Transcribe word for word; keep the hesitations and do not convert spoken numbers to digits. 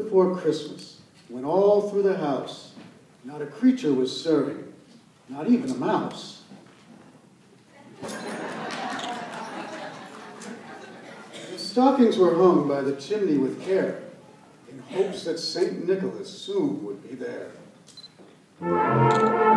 before Christmas, when all through the house not a creature was serving, not even a mouse. The stockings were hung by the chimney with care, in hopes that Saint Nicholas soon would be there.